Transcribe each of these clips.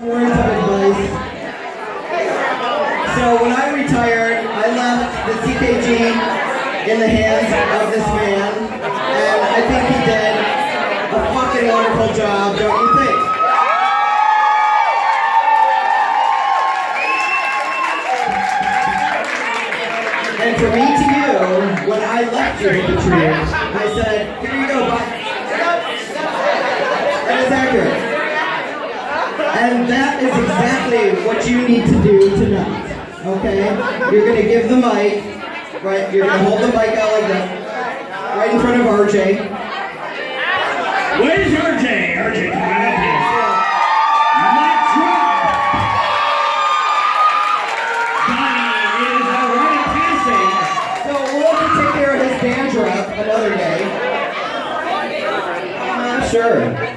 Words of advice. So when I retired, I left the CKG in the hands of this man, and I think he did a fucking wonderful job, don't you think? And from me to you, when I left you with the tree, I said, here you go, bud. And it's accurate. And that is exactly what you need to do tonight, okay? You're going to give the mic, right? You're going to hold the mic out like that, right in front of RJ. Where's RJ? RJ, come on up here. Mic drop. Donnie is already passing. So we'll have to take care of his dandruff another day. Sure.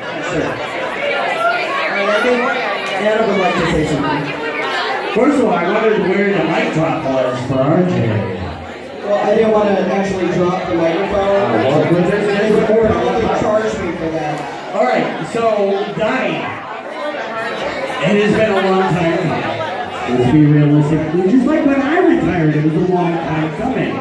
I think Anna would like to say something. First of all, I wondered where the mic drop was for RJ. Well, I didn't want to actually drop the microphone. They charged me for that. Alright, so Donnie, it has been a long time. Let's be realistic. Just like when I retired, it was a long time coming.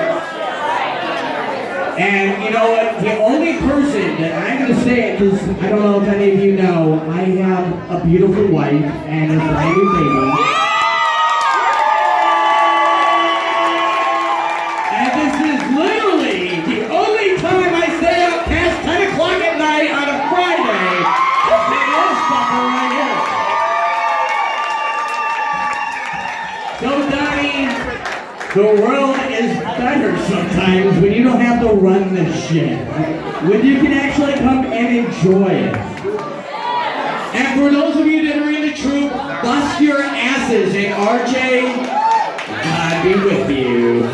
And you know what? The only person that I'm going to say it, because I don't know if any of you know, I have a beautiful wife and a brand new baby. And this is literally the only time I stay up past 10 o'clock at night on a Friday to see this fucker right here. So Donnie, the world is better sometimes when you don't have to run this shit. When you can actually come and enjoy it. And for those of you that are in the troop, bust your asses, and RJ, God be with you.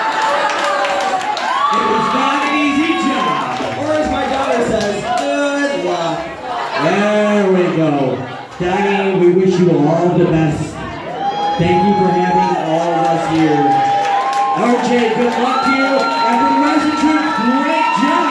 It was not an easy job. Or as my daughter says, good luck. There we go. Donnie, we wish you all the best. Thank you for having all of us here. RJ, good luck to you, and for the rest of the troop, great job!